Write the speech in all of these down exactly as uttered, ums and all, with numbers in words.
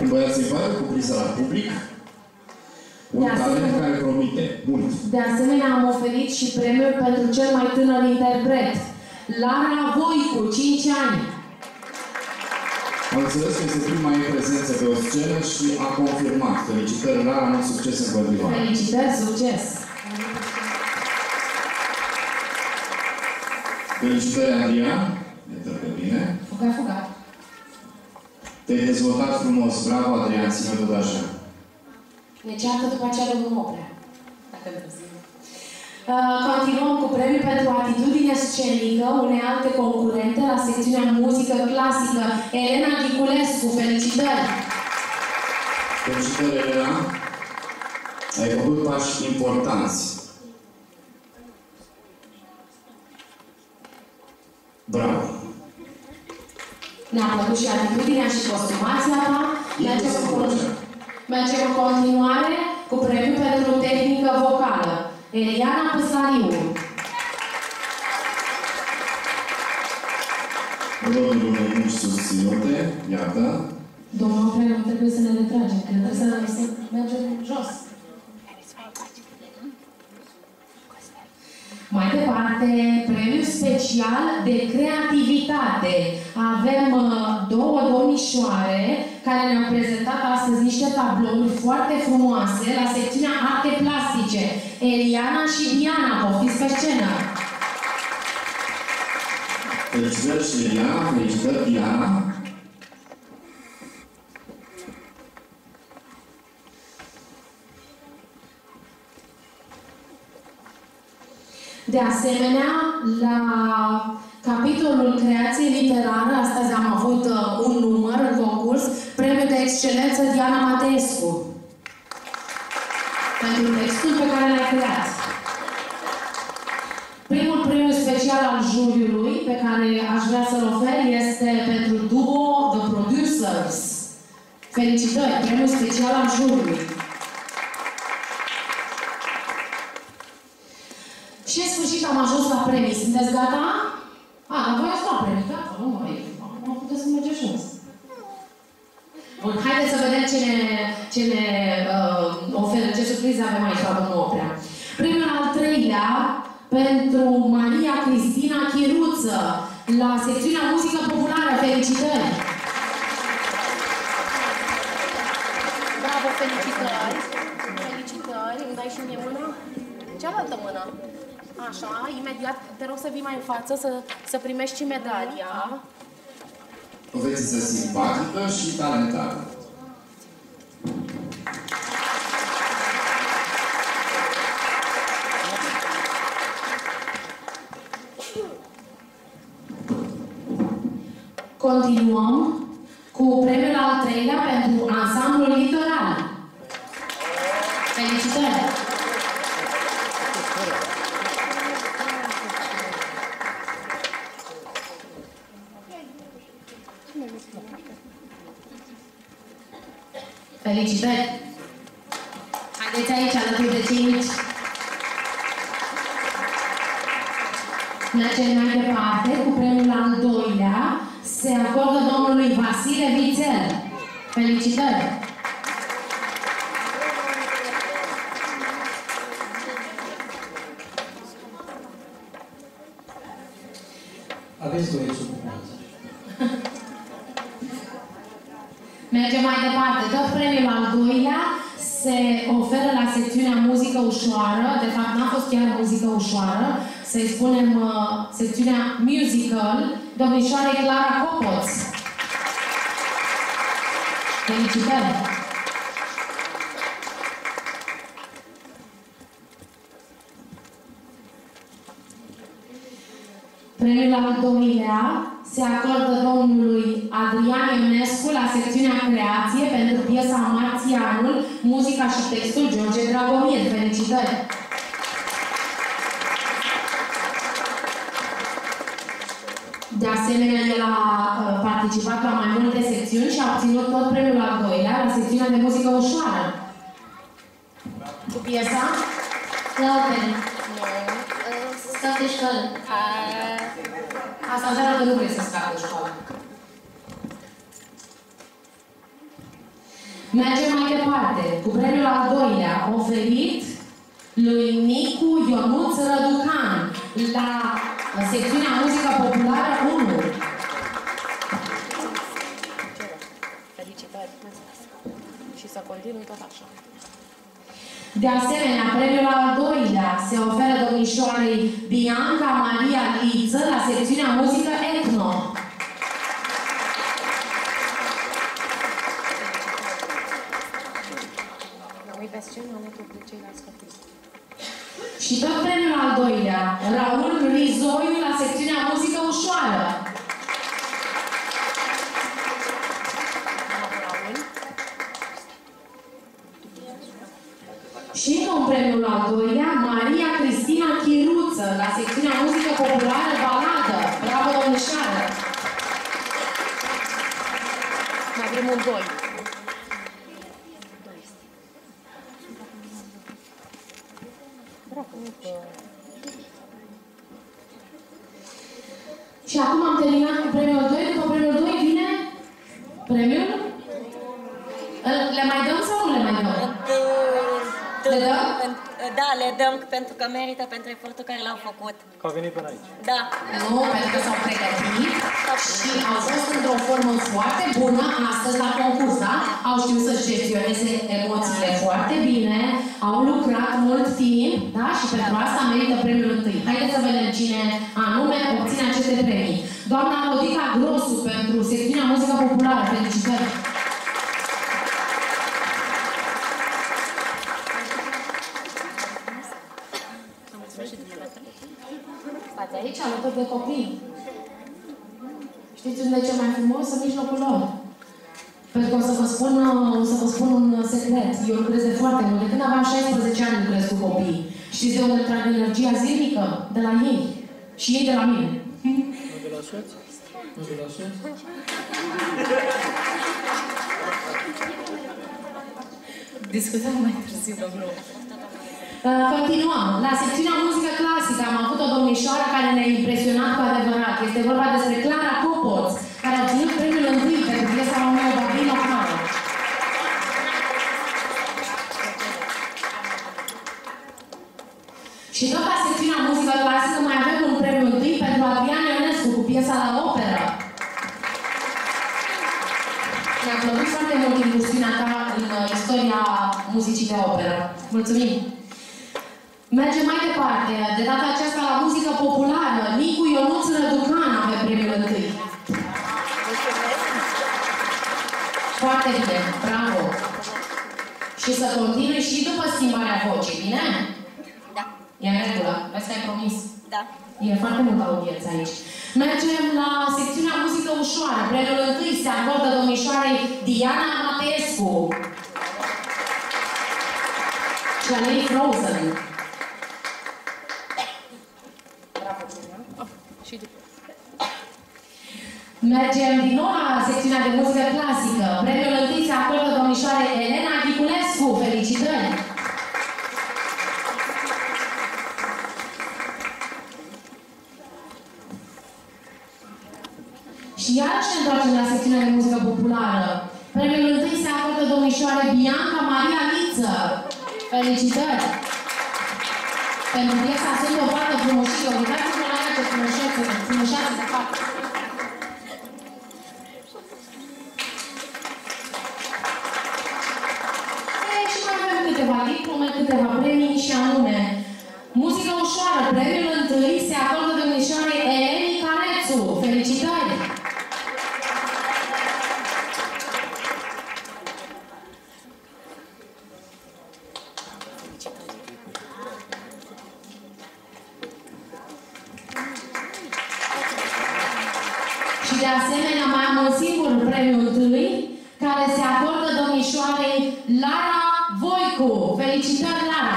Un băiat simpatic cu priză la public. Un talent care promite mult. De asemenea, am oferit și premiul pentru cel mai tânăr interpret. Lara Voicu, cinci ani. Am înțeles că este prima ei prezență pe o scenă și a confirmat. Felicitări, Lara, mult succes în continuare. Felicitări, succes! Felicitări, Adrian. Ne trece bine. Fuga, fuga. Te-ai dezvoltat frumos. Bravo, Adrian, ține tot așa. Ne ceartă după aceea domnul Oprea. Dacă întârzi. Uh, continuăm cu premiul pentru atitudine scenică, unei alte concurente la secțiunea muzică clasică. Elena Ghiculescu, felicitări! Felicitări, Elena! Ai făcut pași importanți. Bravo! Ne-a plăcut și atitudinea și costumația ta. Mergem, cu... Mergem în continuare cu premiul pentru tehnică vocală. Eliana Păsariu. Rodul unei munci susținute, iată. Domnul Oprea, nu trebuie să ne retragem, că trebuie să, să mergem jos. Mai departe, premiul special de creativitate. Avem uh, două domnișoare care ne-au prezentat astăzi niște tablouri foarte frumoase la secțiunea arte plastice. Eliana și Diana, poftiți pe scenă! Felicitări și Eliana, felicitări Diana. De asemenea, la capitolul creație literară, astăzi am avut uh, un număr în concurs, premiul de excelență Diana Mateescu. Pentru textul pe care l-ai creat. Primul premiu special al juriului pe care aș vrea să-l ofer este pentru duo The Producers. Felicitări! Premiul special al juriului. Și în sfârșit am ajuns la premii. Sunteți gata? A, dar voi ați luat premii, gata, nu mai. Acum puteți să mergeți jos. Bun, haideți să vedem ce ne, ce ne uh, oferă, ce surprize avem aici la domnul Oprea. Premiul al treilea pentru Maria Cristina Chiruță la secțiunea muzică populară. Felicitări! Bravo, felicitări! Felicitări! Îmi dai și mie mâna? Cealaltă mână. Așa, imediat, te rog să vii mai în față, să, să primești și medalia. O fetiță simpatică și talentată. Continuăm cu premiul al treilea pentru ansamblul litoral. Felicitări! Felicitări! Haideți aici, alături de cei mici. Mergem mai departe cu premiul al doilea. Se acordă domnului Vasile Vițel. Felicitări! Aveți voie să ocupați. Mergem mai departe. Tot premiul al doilea se oferă la secțiunea muzică ușoară. De fapt, n-a fost chiar muzică ușoară. Să-i spunem uh, secțiunea musical, domnișoarei Clara Copoț. Felicitări! Premiul al doilea se acordă domnului Adrian Ionescu la secțiunea creație pentru piesa Marțianul, muzica și textul George Dragomir. Felicitări! De asemenea, el a participat la mai multe secțiuni și a obținut tot premiul al doilea la secțiunea de muzică ușoară. Cu piesa? Lăpeni. Scap de școală. Asta înseamnă că nu vrei să scap de școală. Mergem mai departe, cu premiul al doilea, oferit lui Nicu Ionuț Răducan, la secțiunea Muzică Populară unu. Felicitări! Și să continui tot așa. De asemenea, premiul al doilea se oferă domnișoarei Bianca Maria Liță la secțiunea Muzică Etno. Pe scenă, alături de ceilalți copii. Și tot premiul al doilea, Raul Rizoiu la secțiunea Muzică Ușoară. Raul. Și încă un premiul al doilea, Maria Cristina Chiruță la secțiunea Muzică Populară Baladă. Bravo, domnișoară! Mai avem un doi. Și acum am terminat cu premiul doi. După premiul doi vine premiul? Le mai dăm sau nu le mai dăm? Le dăm? Da, le dăm pentru că merită pentru efortul care l-au făcut. Că au venit până aici. Da. Nu, pentru că s-au pregătit și au fost într-o formă foarte bună astăzi la concurs, da? Au știut să-și gestioneze emoțiile foarte bine, au lucrat mult timp, da? Și pentru asta merită premiul întâi. Haideți să vedem cine anume obține aceste premii. Doamna Rodica Grosu pentru secțiunea Muzică Populară. Felicitări! Stați aici, alături de copii. Știți unde e cel mai frumos? În mijlocul lor. Pentru că o să vă spun, o să vă spun un secret. Eu lucrez de foarte mult. De când aveam șaisprezece ani lucrez cu copii. Știți de unde trag energia zilnică? De la ei. Și ei de la mine. Nu de la soț? Nu de la soț? Discutăm mai târziu, domnul. Continuăm. La secțiunea Muzică Clasică am avut o domnișoară care ne-a impresionat cu adevărat. Este vorba despre Clara Copoț, care a obținut premiul întâi pentru piesa La Romeo Babin Locală. Și tot la secțiunea Muzică Clasică mai avem un premiu întâi pentru Adrian Ionescu cu piesa La Operă. Mi-a plăcut foarte mult incursiunea ta în istoria muzicii de operă. Mulțumim! Mergem mai departe. De data aceasta la muzică populară, Nicu Ionuț Răducan pe premiul întâi. Foarte bine, bravo! Și să continui și după schimbarea vocii, bine? Da. E în regulă, vezi că ai promis. Da. E foarte multă audiență aici. Mergem la secțiunea muzică ușoară. Premiul întâi se acordă domnișoarei Diana Mateescu. Și a ei Frozen. Și după. Mergem din nou la secțiunea de muzică clasică. Premiul întâi se acordă domnișoarei Elena Ghiculescu. Felicitări! Și iarăși ne întoarcem la secțiunea de muzică populară. Premiul întâi se acordă domnișoarei Bianca Maria Liță. Felicitări! Pentru piesa Sunt o fată frumușică. Uitați-vă la ea ce frumușeață de fapt. E, și mai avem câteva diplome, câteva premii și anume muzică ușoară. Premiul întâi se acordă domnișoarei Eleni Carețu. Felicitări! Și de asemenea mai am un singur premiu întâi care se acordă domnișoarei Lara Voicu. Felicitări, Lara!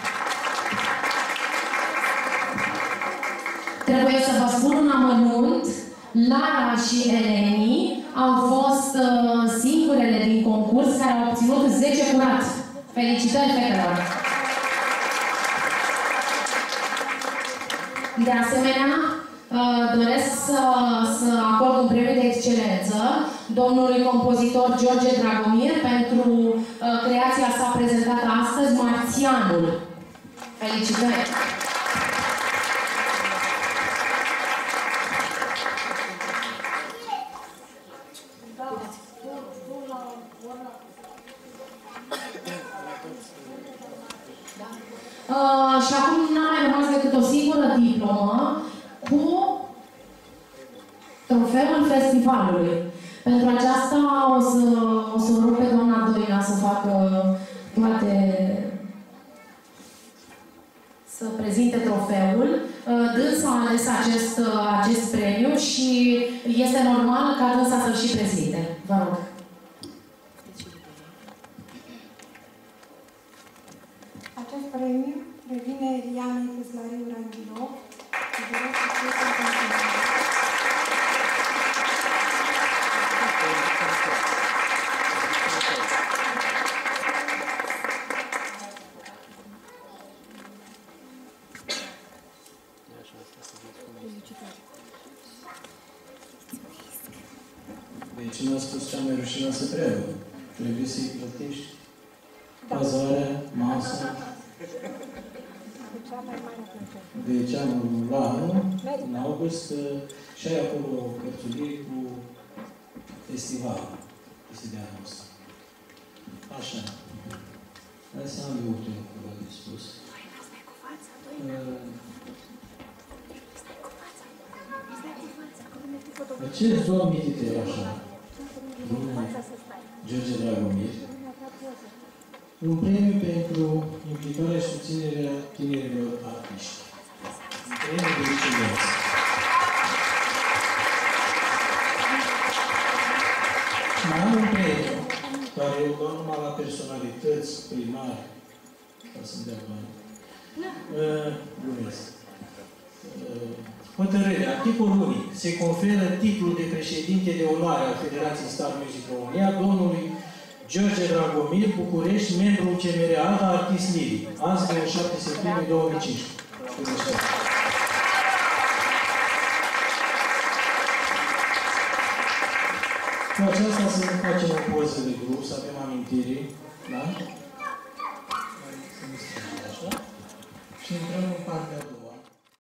Trebuie să vă spun un amănunt. Lara și Eleni au fost uh, singurele din concurs care au obținut zece curat. Felicitări, fetelor! De asemenea, doresc să, să acord un premiu de excelență domnului compozitor George Dragomir pentru uh, creația sa prezentată astăzi, Marțianul. Felicitări! Uh, și acum n-a mai rămas decât o singură diplomă cu trofeul festivalului. Pentru aceasta o să o să rog pe doamna Doina să facă toate, să prezinte trofeul. Uh, dânsa a ales acest, acest premiu și este normal ca dânsa să-l și prezinte. Vă rog. Acest premiu revine Elianei Căslariu Rangilov. Deci nu a spus cea mai rușinoasă treabă. Trebuie să-i plătești cazarea, masa. Deci anul la anul, în august, și ai acolo o cărțulie cu festivalul. Este de anul ăsta. Așa. Hai să am eu ultimul cuvânt de spus. Acest domn mititel, așa, domnul George Dragomir, un premiu pentru implicarea și susținerea tinerilor artiști. Premiu de excelență. Mai am un premiu care eu dau numai la personalități primare, ca să-mi dea bani. Glumesc. Hotărâre. Articolul unic. Se conferă titlul de președinte de onoare al Federației Star Music România domnului George Dragomir, București, membru C M R ALDA, artist liric. Azi, de șapte septembrie două mii cincisprezece. Cu aceasta să facem o poză de grup, să avem amintiri, da? Așa? Și intrăm în partea a doua.